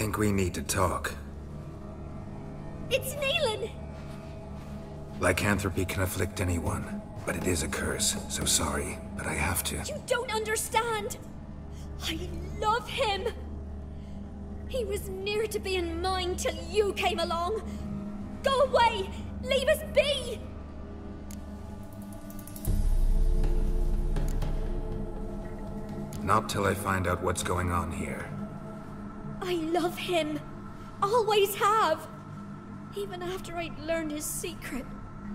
think we need to talk. It's Neelan! Lycanthropy can afflict anyone, but it is a curse, so sorry, but I have to. You don't understand! I love him! He was near to being mine till you came along! Go away! Leave us be! Not till I find out what's going on here. I love him. Always have. Even after I'd learned his secret.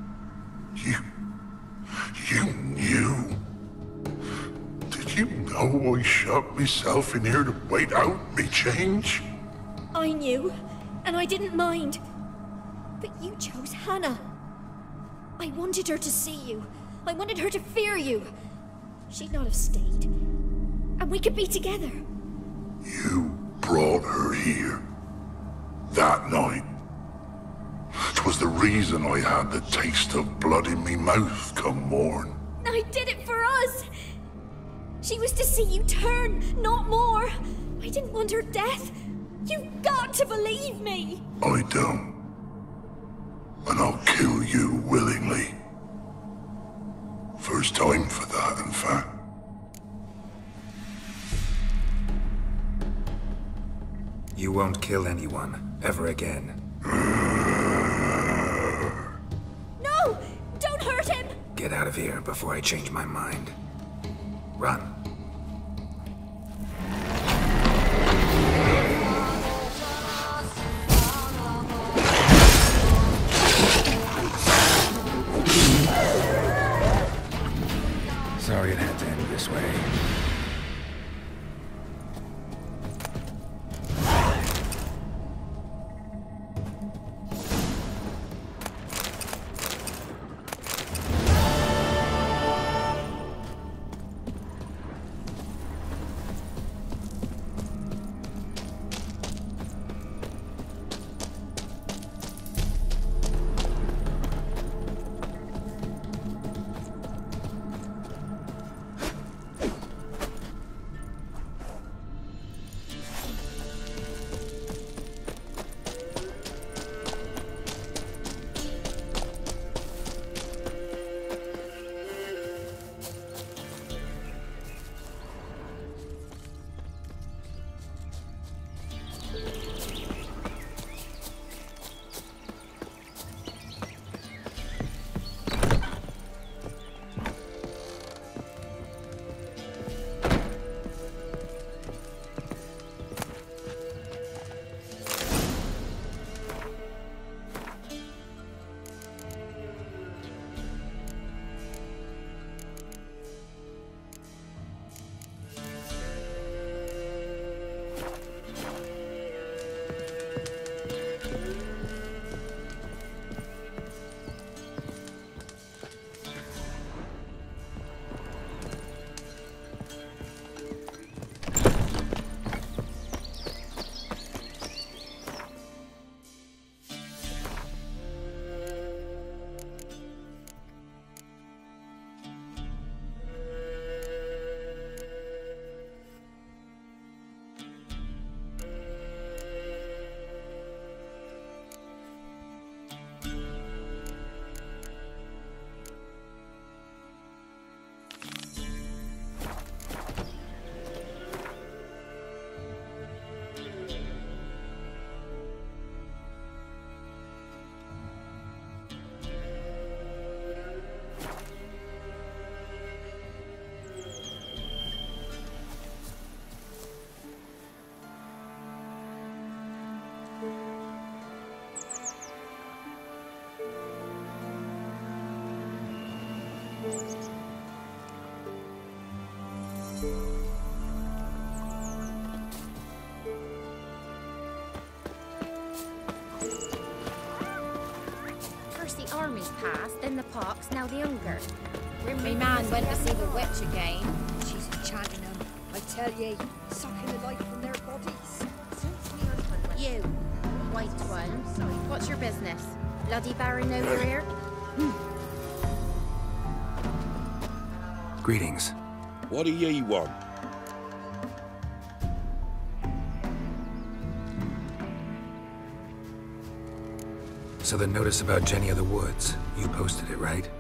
You knew? Did you know I shut myself in here to wait out me change? I knew, and I didn't mind. But you chose Hannah. I wanted her to see you. I wanted her to fear you. She'd not have stayed. And we could be together. You brought her here. That night. 'Twas the reason I had the taste of blood in me mouth come morn. I did it for us! She was to see you turn, not more. I didn't want her death. You've got to believe me! I don't. And I'll kill you willingly. First time for that, in fact. You won't kill anyone, ever again. No! Don't hurt him! Get out of here before I change my mind. Run. Sorry it had to end this way. The army's passed, then the pox, now the hunger. My man went to see the witch again. She's enchanting them. I tell ye, sucking the life from their bodies. You, white one, what's your business? Bloody Baron know you're here? Greetings. What do ye want? So the notice about Jenny of the Woods, you posted it, right?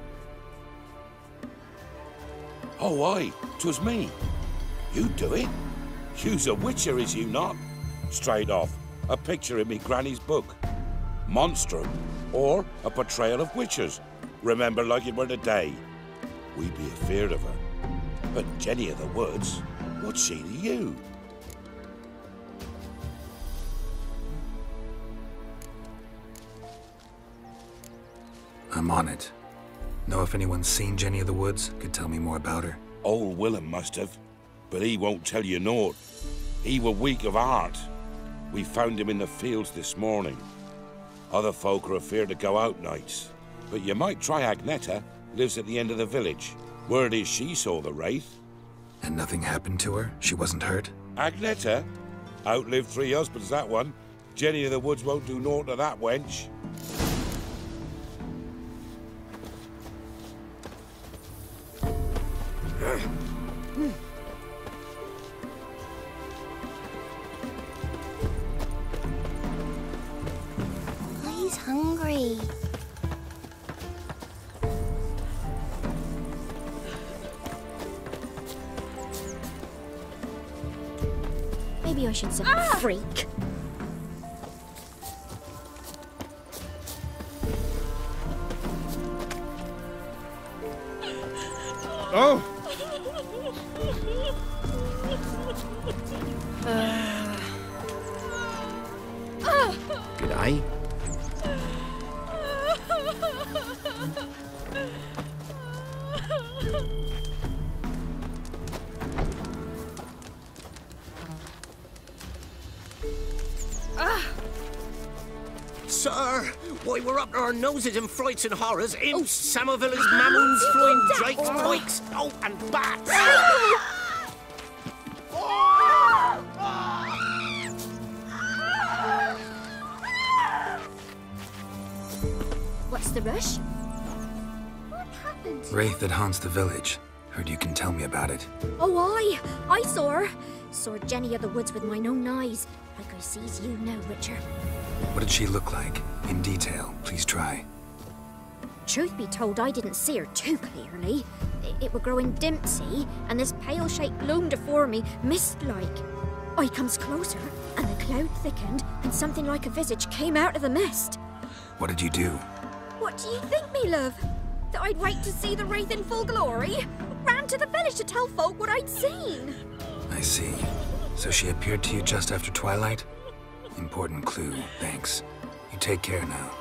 Oh, aye, 'twas me. You do it? You's a witcher, is you not? Straight off, a picture in me granny's book. Monstrum, or a portrayal of witchers. Remember like it were the day. We be afeard of her. But Jenny of the Woods, what's she to you? I'm on it. Know if anyone's seen Jenny of the Woods? Could tell me more about her. Old Willem must have, but he won't tell you naught. He were weak of heart. We found him in the fields this morning. Other folk are afeard to go out nights. But you might try Agneta, lives at the end of the village. Word is she saw the wraith. And nothing happened to her? She wasn't hurt? Agneta? Outlived 3 husbands, that one. Jenny of the Woods won't do naught to that wench. He's hungry. Maybe I should say freak. Oh! G'day. Sir, why we're up to our noses in frights and horrors, imps, Samovillas, mammons, flying drakes, pikes, oh, and bats! What's the rush? What happened? Wraith that haunts the village. Heard you can tell me about it. Oh, I saw her. Saw Jenny of the Woods with mine own eyes, like I sees you now, Witcher. What did she look like? In detail, please try. Truth be told, I didn't see her too clearly. It were growing dim, see, and this pale shape loomed afore me, mist-like. I comes closer, and the cloud thickened, and something like a visage came out of the mist. What did you do? What do you think, me love? That I'd wait to see the wraith in full glory? Ran to the village to tell folk what I'd seen. I see. So she appeared to you just after twilight? Important clue, thanks. You take care now.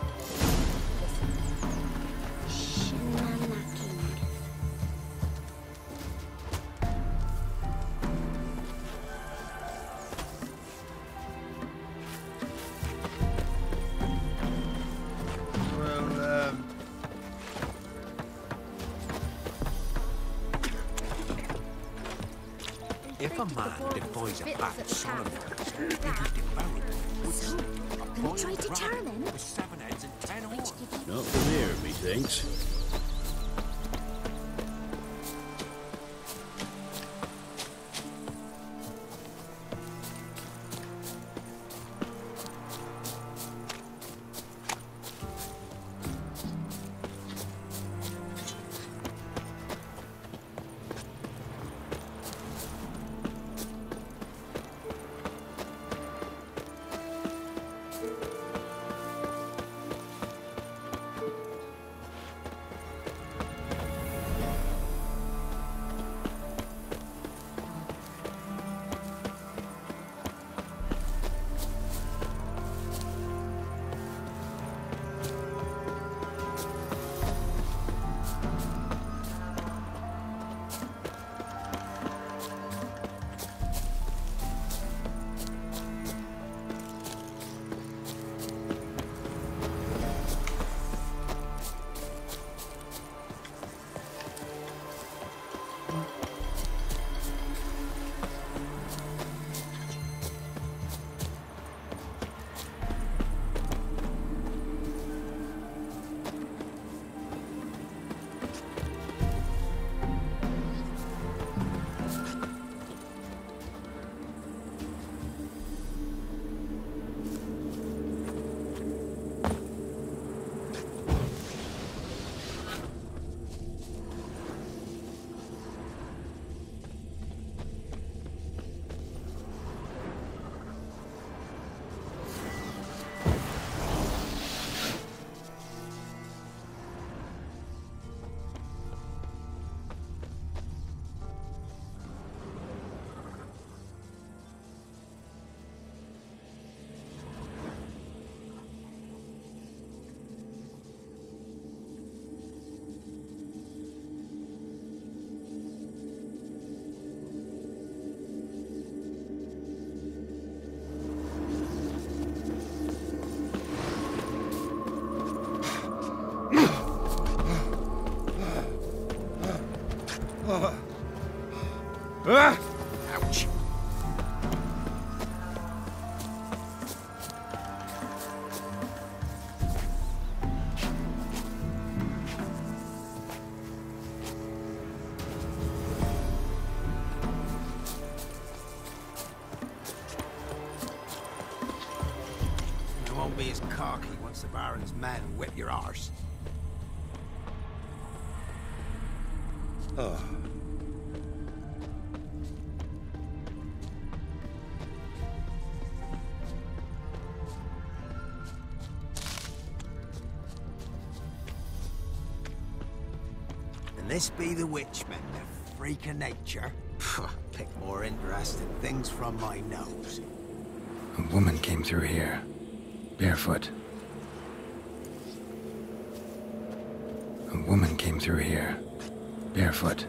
If a man defies a bad Solomon, he be devoured. Gonna try to charm him? With 7 heads and 10 horns. Not from here, methinks. Ouch. You won't be as cocky once the Baron's men whip your arse. And this be the witchmen, the freak of nature. Pick more interesting things from my nose. A woman came through here, barefoot. A woman came through here, barefoot.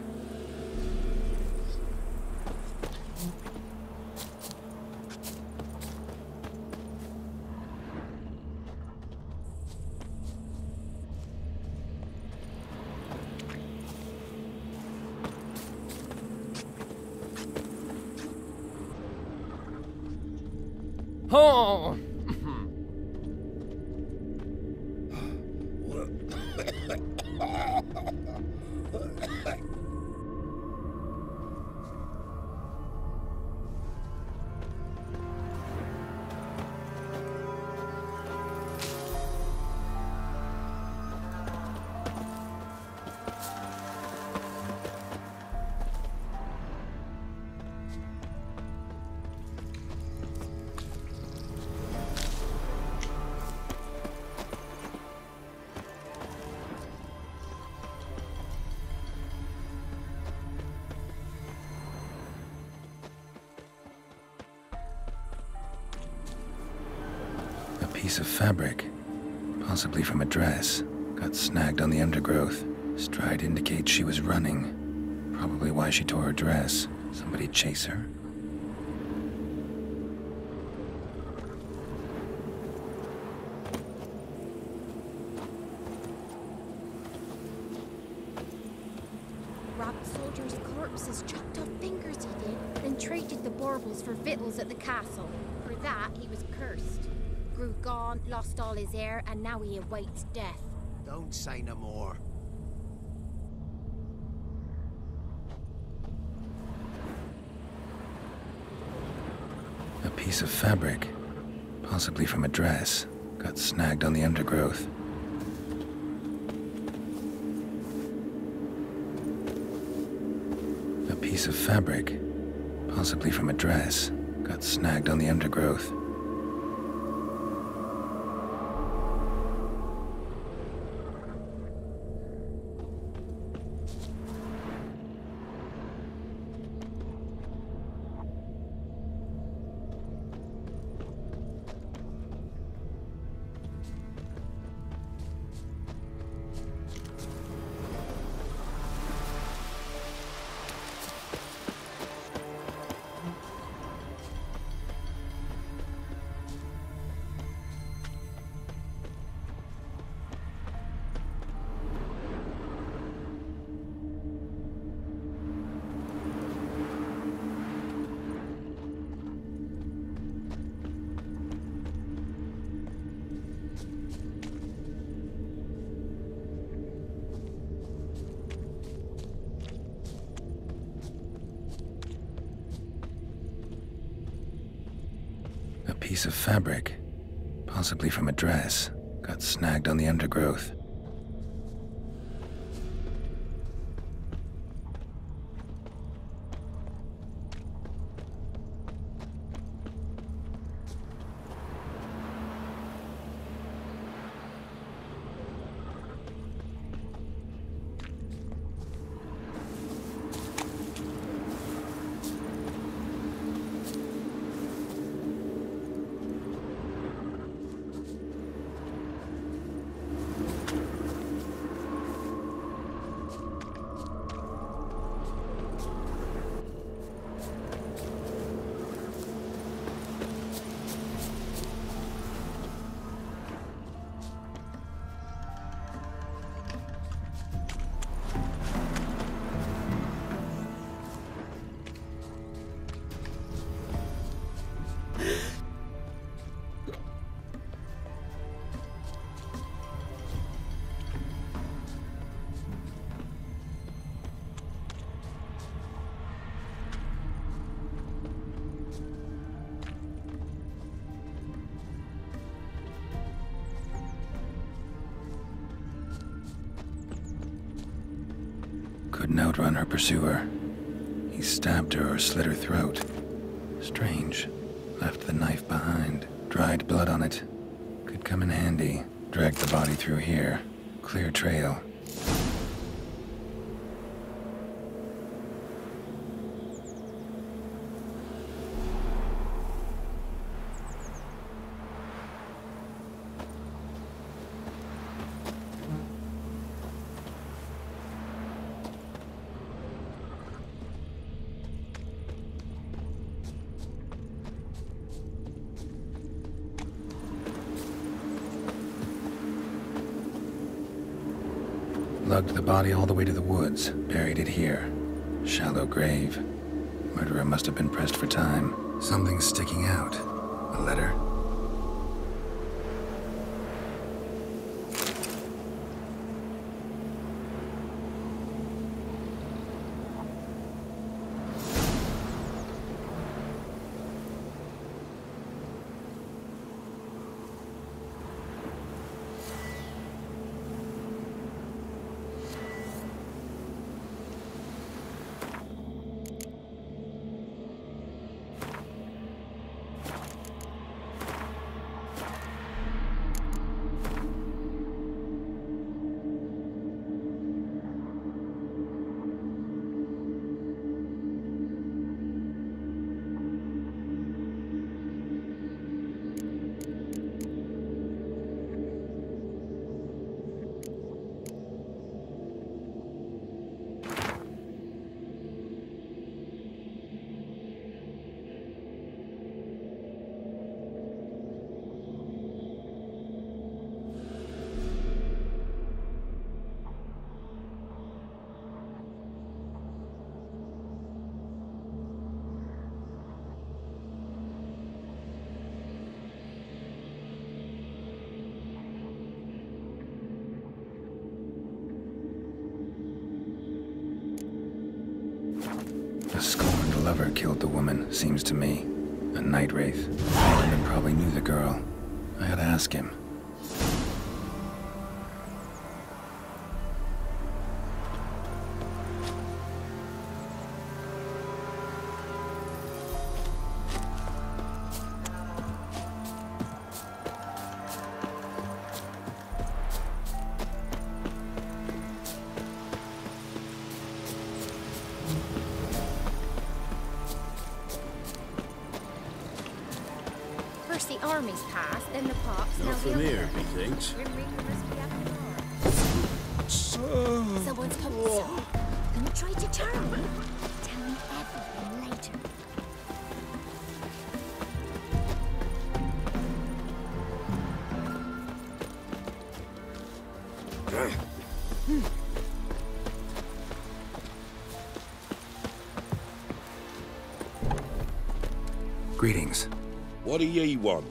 Oh! Piece of fabric, possibly from a dress, got snagged on the undergrowth. Stride indicates she was running. Probably why she tore her dress. Somebody chase her? Robbed soldiers' corpses, chopped off fingers he did, then traded the baubles for victuals at the castle. For that, he was cursed. Grew gaunt, lost all his hair, and now he awaits death. Don't say no more. A piece of fabric, possibly from a dress, got snagged on the undergrowth. A piece of fabric, possibly from a dress, got snagged on the undergrowth. A piece of fabric, possibly from a dress, got snagged on the undergrowth. Couldn't outrun her pursuer. He stabbed her or slit her throat. Strange. Left the knife behind. Dried blood on it. Could come in handy. Dragged the body through here. Clear trail. Lugged the body all the way to the woods, buried it here. Shallow grave. Murderer must have been pressed for time. Something's sticking out. A letter? A scorned lover killed the woman, seems to me. A night wraith. Norman probably knew the girl. I had to ask him. First the armies passed, then the pops, now Not the from here, other. methinks. Grim Reapers be at the door. Someone's coming soon. Gonna try to charm me? Tell me everything later. Greetings. What do ye want?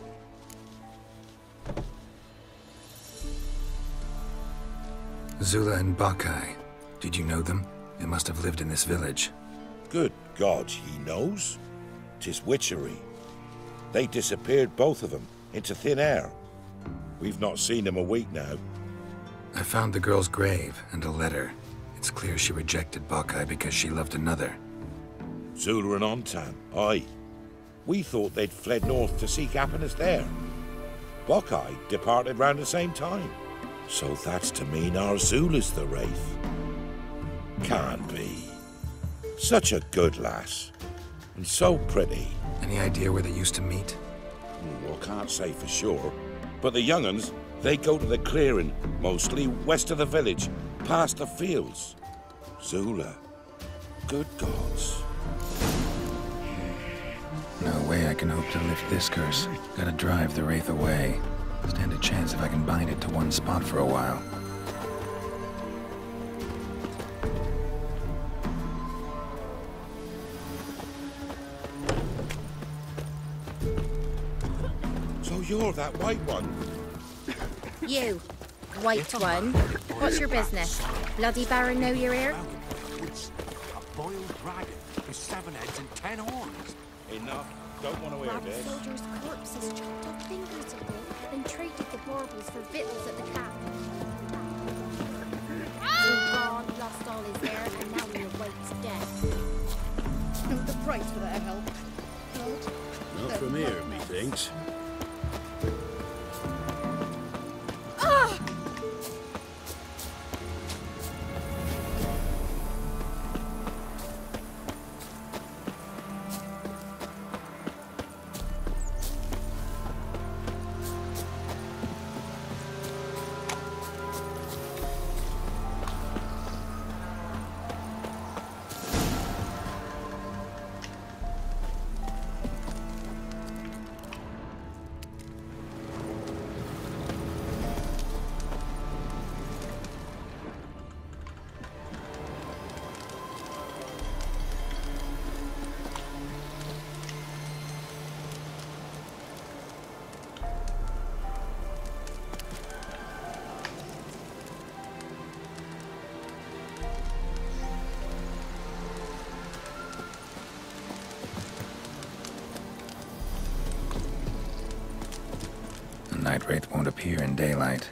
Zula and Bakai. Did you know them? They must have lived in this village. Good God, he knows. 'Tis witchery. They disappeared, both of them, into thin air. We've not seen them a week now. I found the girl's grave and a letter. It's clear she rejected Bakai because she loved another. Zula and Ontan, aye. We thought they'd fled north to seek happiness there. Bakai departed round the same time. So that's to mean our Zula's the wraith. Can't be. Such a good lass. And so pretty. Any idea where they used to meet? Well, can't say for sure. But the young'uns, they go to the clearing, mostly west of the village, past the fields. Zula. Good gods. No way I can hope to lift this curse. Gotta drive the wraith away. Stand a chance if I can bind it to one spot for a while. So you're that white one? You, white one. What's your business? Bloody Baron know you're here? A boiled dragon with 7 heads and 10 horns. Enough. Don't want to hear Robbed this. soldiers' corpses, chopped off fingers of them, then traded the baubles for victuals at the camp. Gone, lost all his hair, and thanks for that help. Good. Not from here, methinks. Night wraith won't appear in daylight.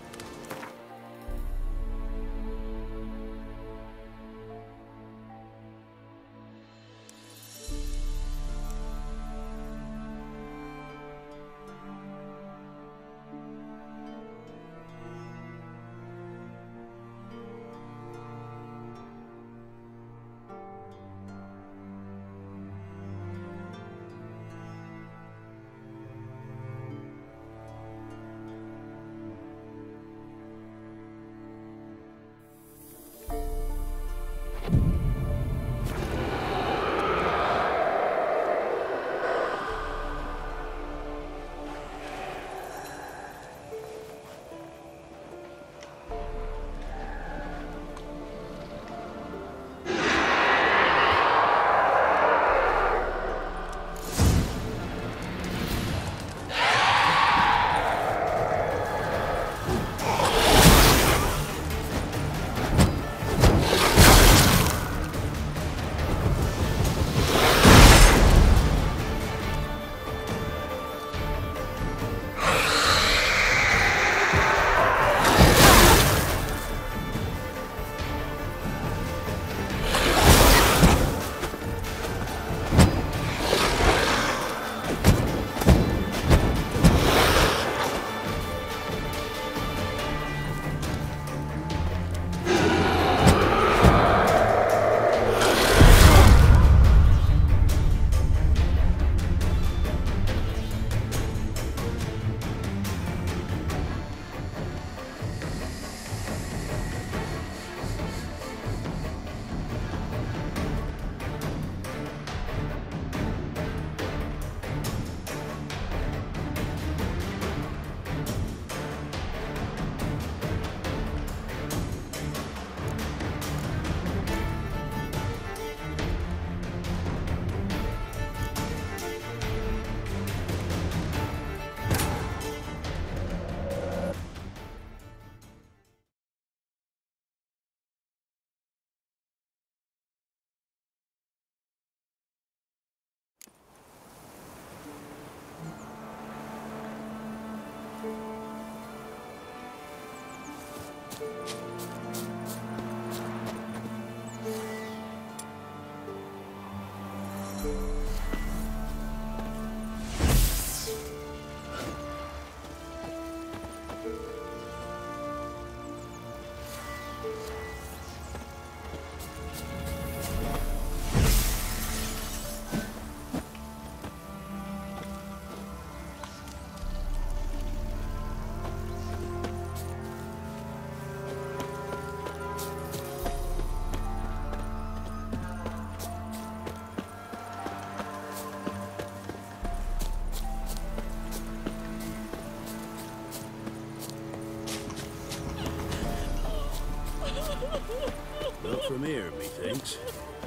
Not from here, methinks.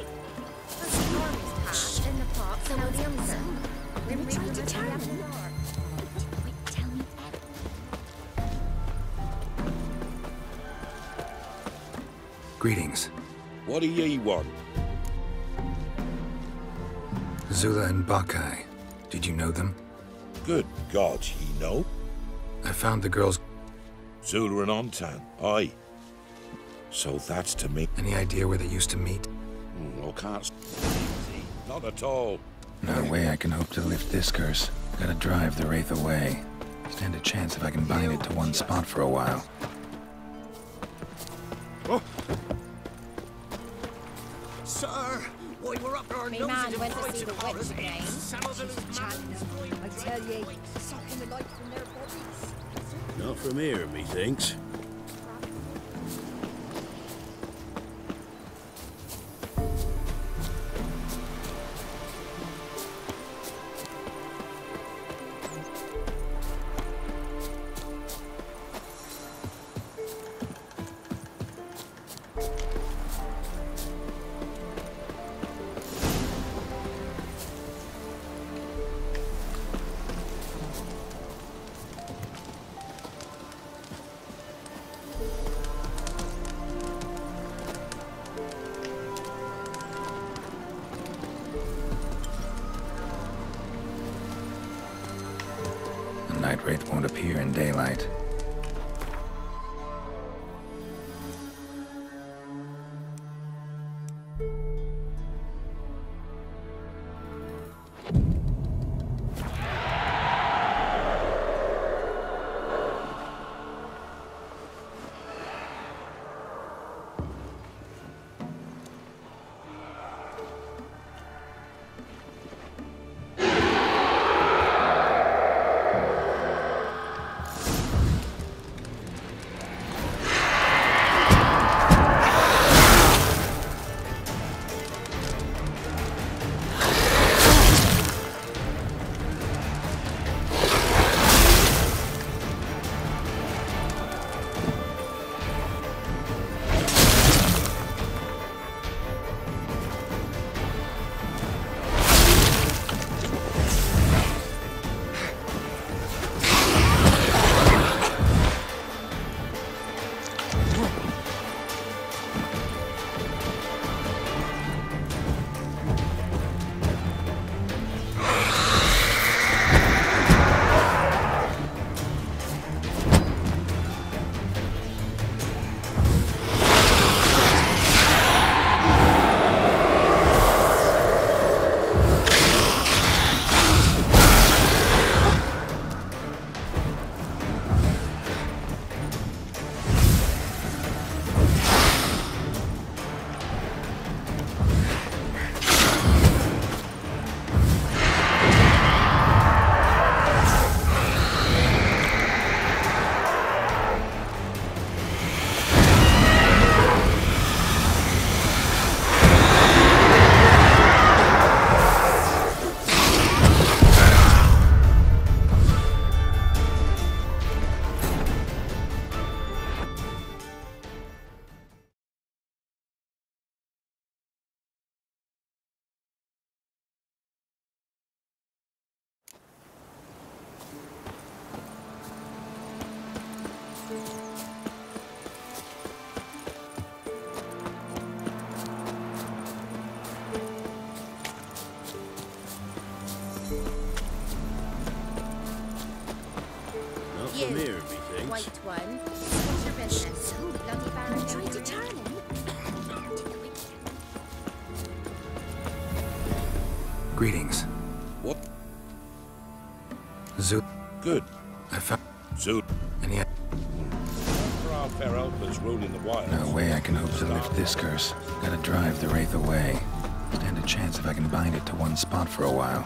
Greetings. What do ye want? Zula and Bakai. Did you know them? Good God, ye know? I found the girls. Zula and Ontan, aye. So that's to me. Any idea where they used to meet? I can't see. Not at all. No way I can hope to lift this curse. Gotta drive the wraith away. Stand a chance if I can bind it to one spot for a while. Oh. Sir, why we're up our Me noses man in went to frights see and the horrors. witch again. Some of them She's chatting them. I tell ye, sucking the life from their bodies. Not from here, methinks. The night wraith won't appear in daylight. Not from here, methinks. White one. What's your business? Oh, bloody baron. Trying to turn him. Greetings. What? Zoot. Good. I found... Zoot. And yet... For our fair elders ruling the wilds. No way I can hope to lift this curse. Gotta drive the wraith away. Stand a chance if I can bind it to one spot for a while.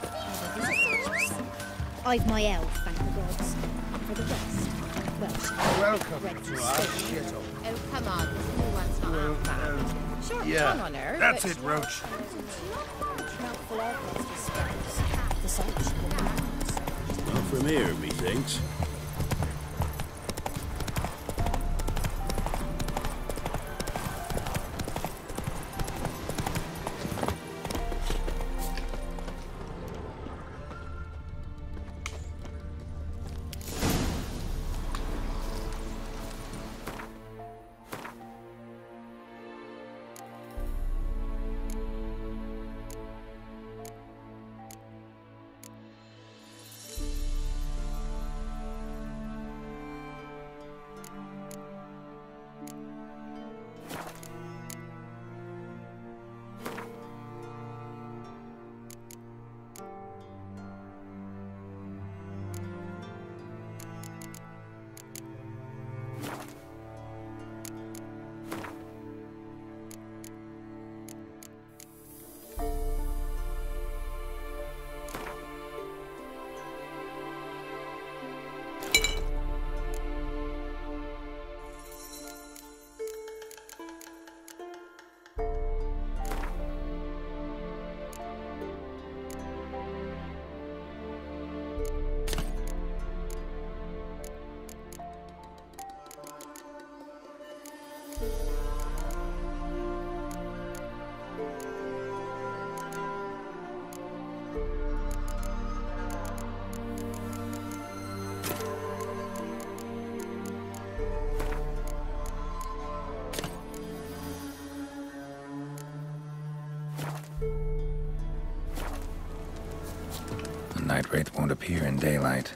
I've my elf, thank the gods. For the rest, well, Welcome to our shithole. Oh, come on. This new one's not out bad. Sure, Yeah, fun on her, that's but it, Roach. Not from here, methinks. Night Wraith won't appear in daylight.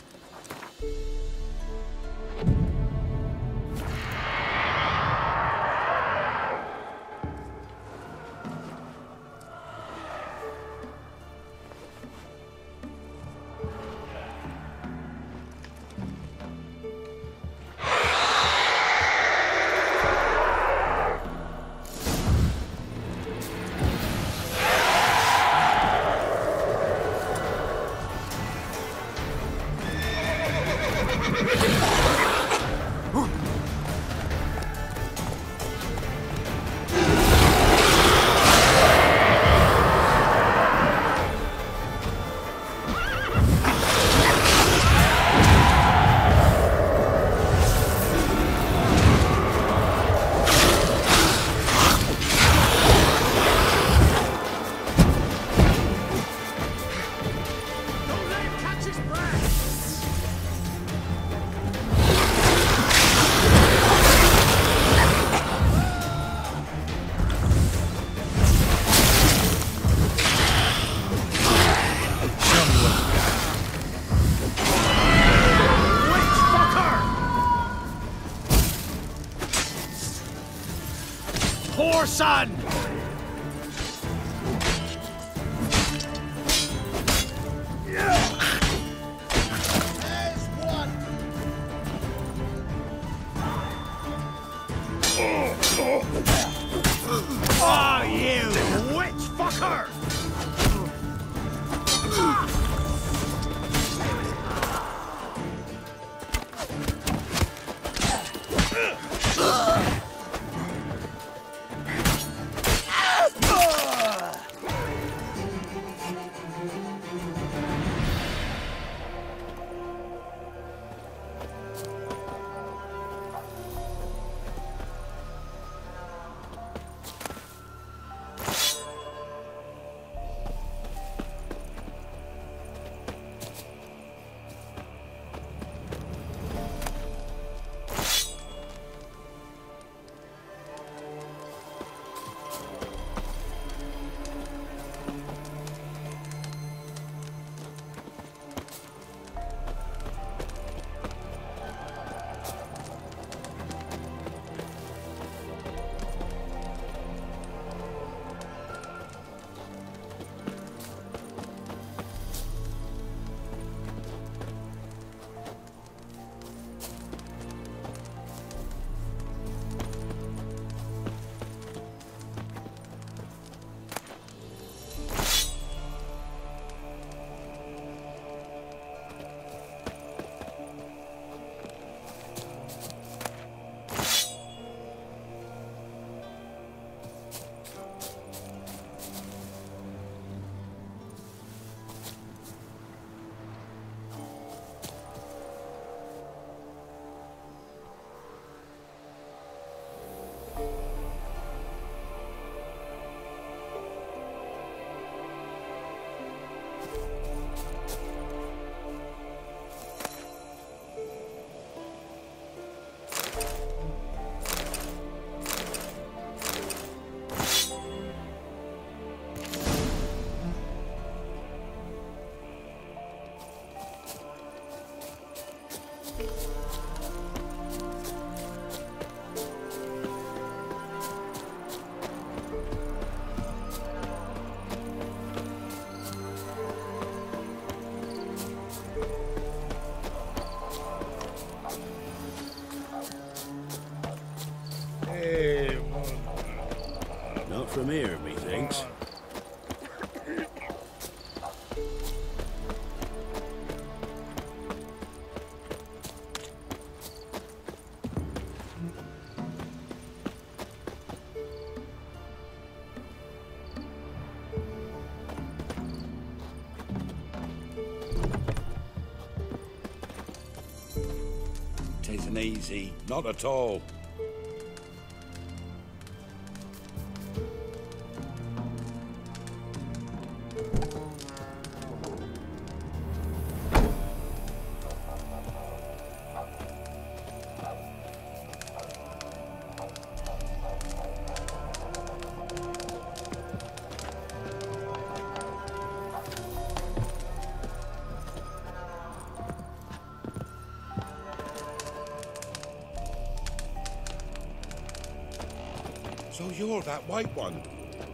Poor son! There's one! Oh, you witch fucker! Not from here, methinks. Tisn't easy, not at all. So you're that white one.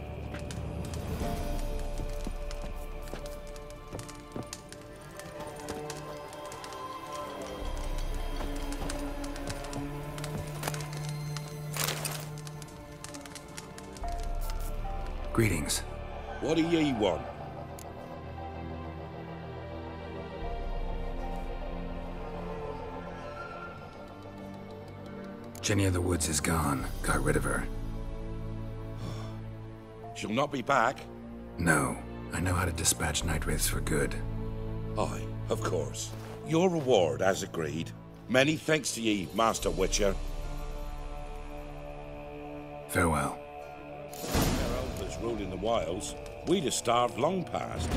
Greetings. What do ye want? Jenny of the Woods is gone. Got rid of her. She'll not be back? No. I know how to dispatch night wraiths for good. Aye, of course. Your reward, as agreed. Many thanks to ye, Master Witcher. Farewell. Geralt was ruling the wilds. We'd have starved long past.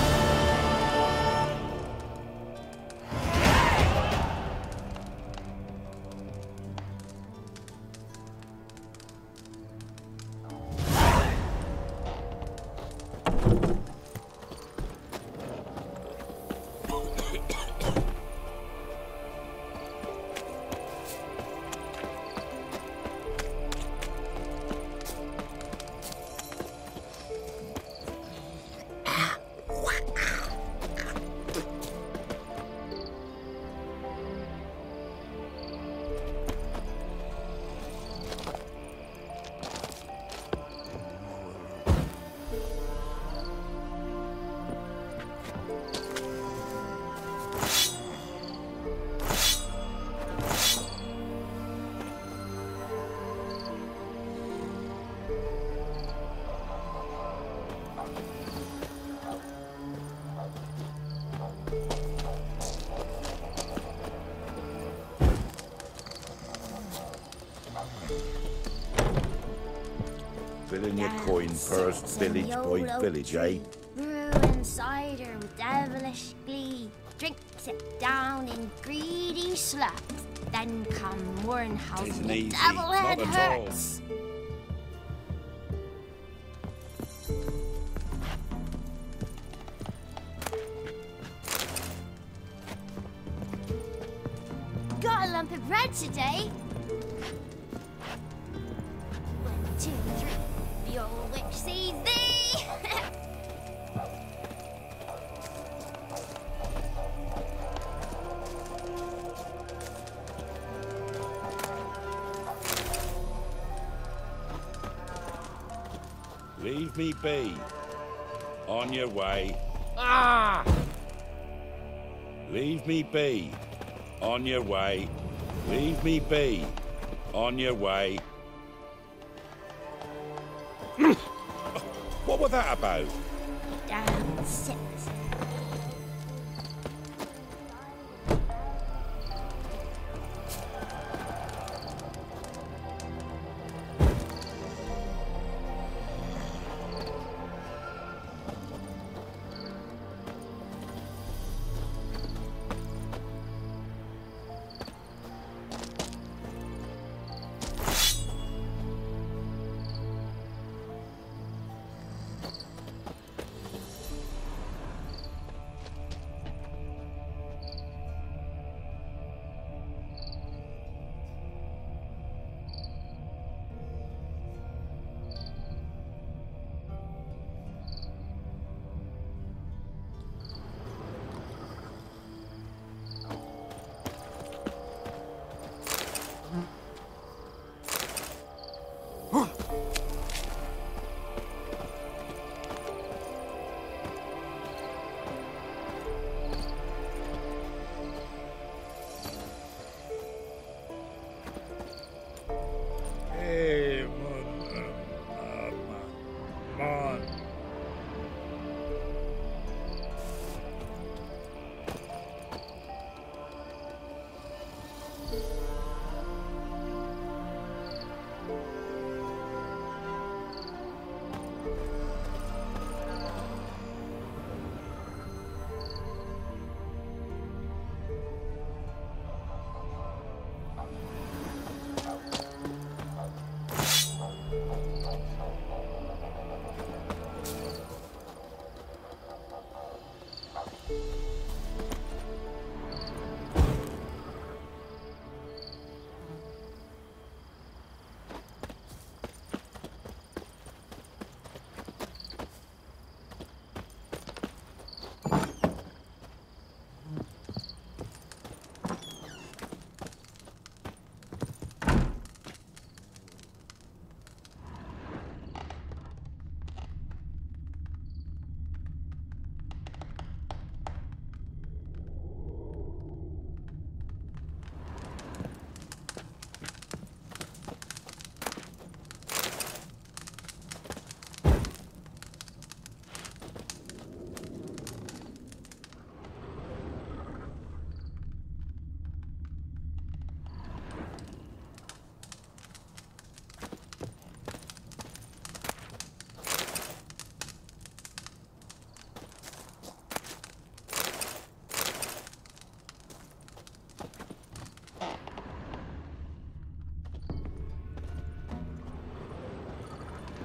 Filling your coin purse village by village, eh? Brewing cider with devilish glee. Drinks it down in greedy slops. Then come Warrenhouse Tisn't and the easy, devil head not at all. hurts. Got a lump of bread today. 1, 2, 3. The old witch sees thee. Leave me be. On your way. Ah! Leave me be. On your way. Leave me be. On your way. What was that about? Damn six.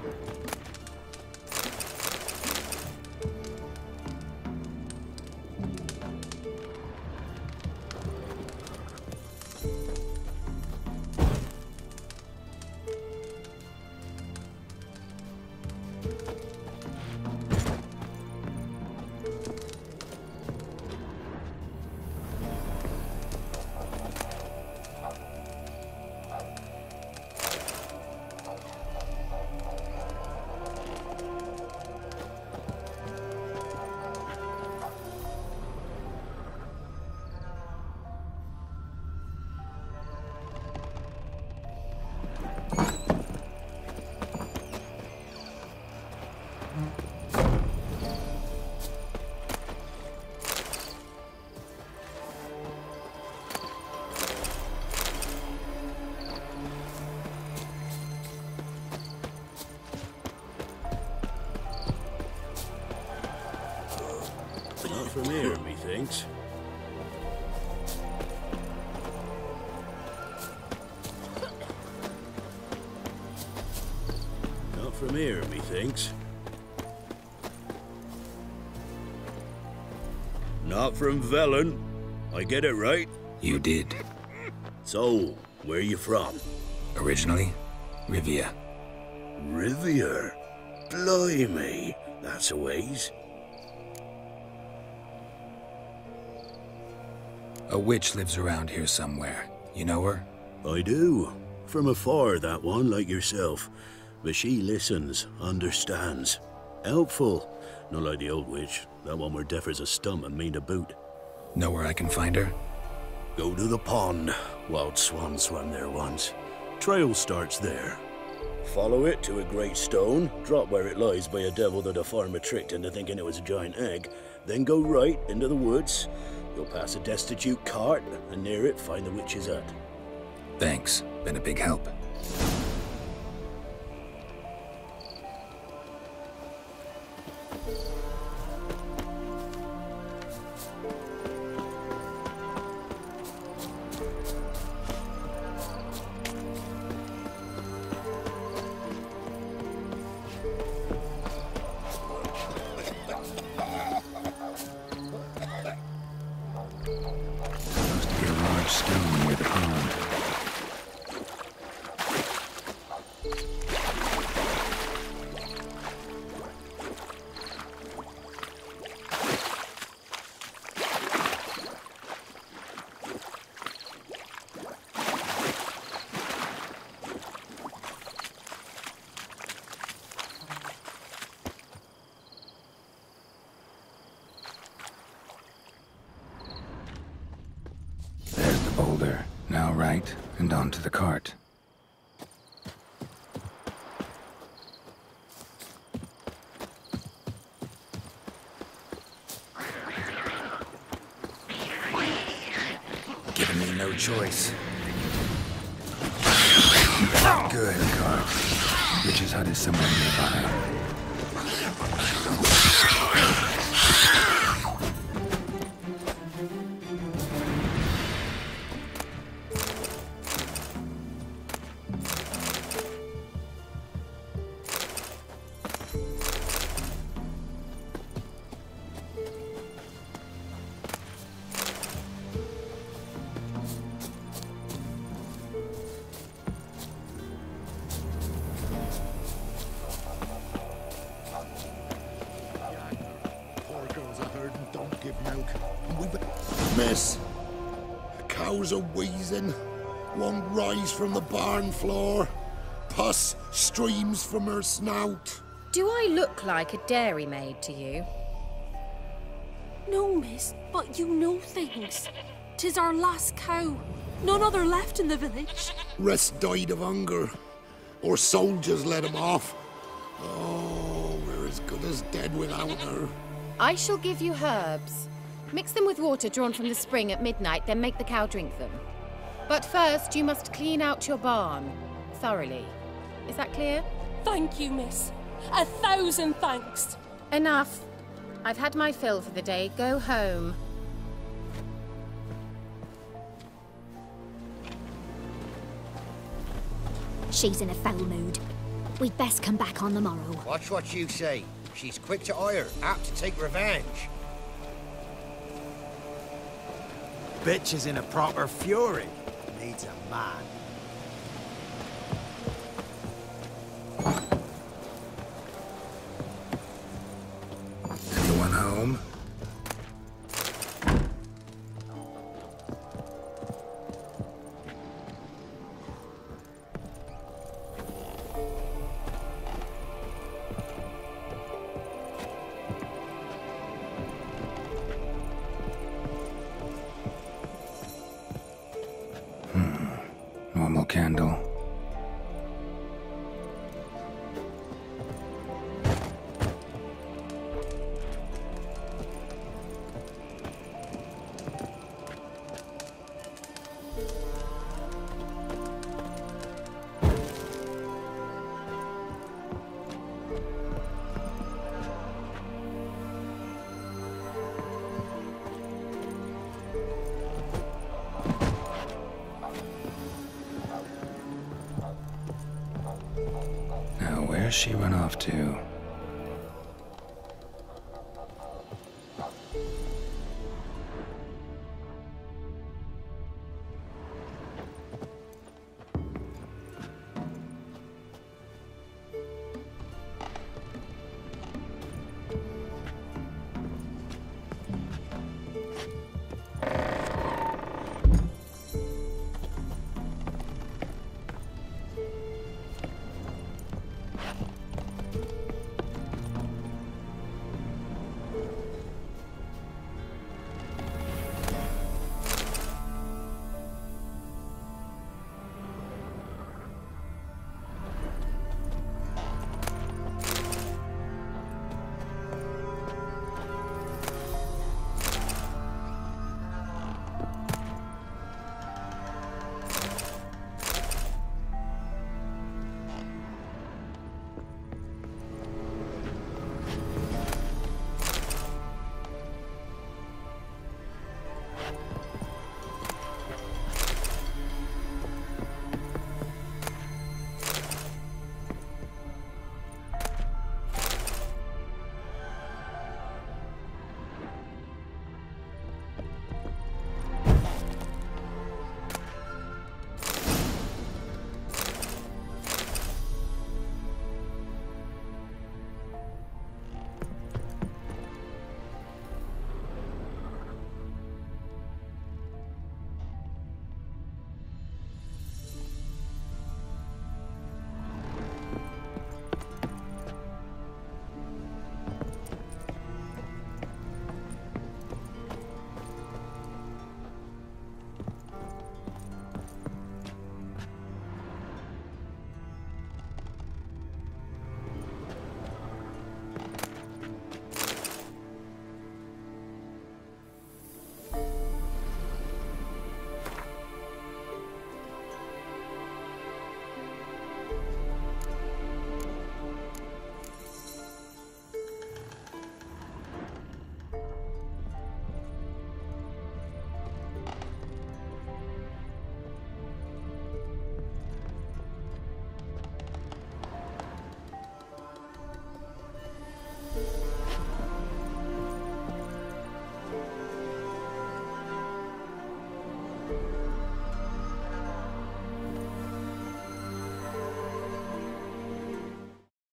Not from here, methinks. Not from here, methinks. Not from Velen. I get it right? You did. So, where you from? Originally, Rivia. Rivia? Blimey, that's a ways. A witch lives around here somewhere. You know her? I do. From afar, that one, like yourself. But she listens, understands. Helpful. Not like the old witch. That one were deaf as a stump and mean to boot. Know where I can find her? Go to the pond. Wild swan swam there once. Trail starts there. Follow it to a great stone, drop where it lies by a devil that a farmer tricked into thinking it was a giant egg, then go right into the woods. You'll pass a destitute cart, and near it find the witch's hut. Thanks. Been a big help. Stone near the pond. Boulder. Now right, and onto the cart. Giving me no choice. Good cart. Witch's hut is somewhere nearby. Miss, the cows are wheezing, won't rise from the barn floor, pus streams from her snout. Do I look like a dairymaid to you? No, miss, but you know things. 'Tis our last cow. None other left in the village. Rest died of hunger, or soldiers let him off. Oh, we're as good as dead without her. I shall give you herbs. Mix them with water drawn from the spring at midnight, then make the cow drink them. But first, you must clean out your barn. Thoroughly. Is that clear? Thank you, miss. 1,000 thanks. Enough. I've had my fill for the day. Go home. She's in a foul mood. We'd best come back on the morrow. Watch what you say. She's quick to ire, apt to take revenge. Bitch is in a proper fury. Needs a man. Anyone home? Normal candle. Now, where's she run off to?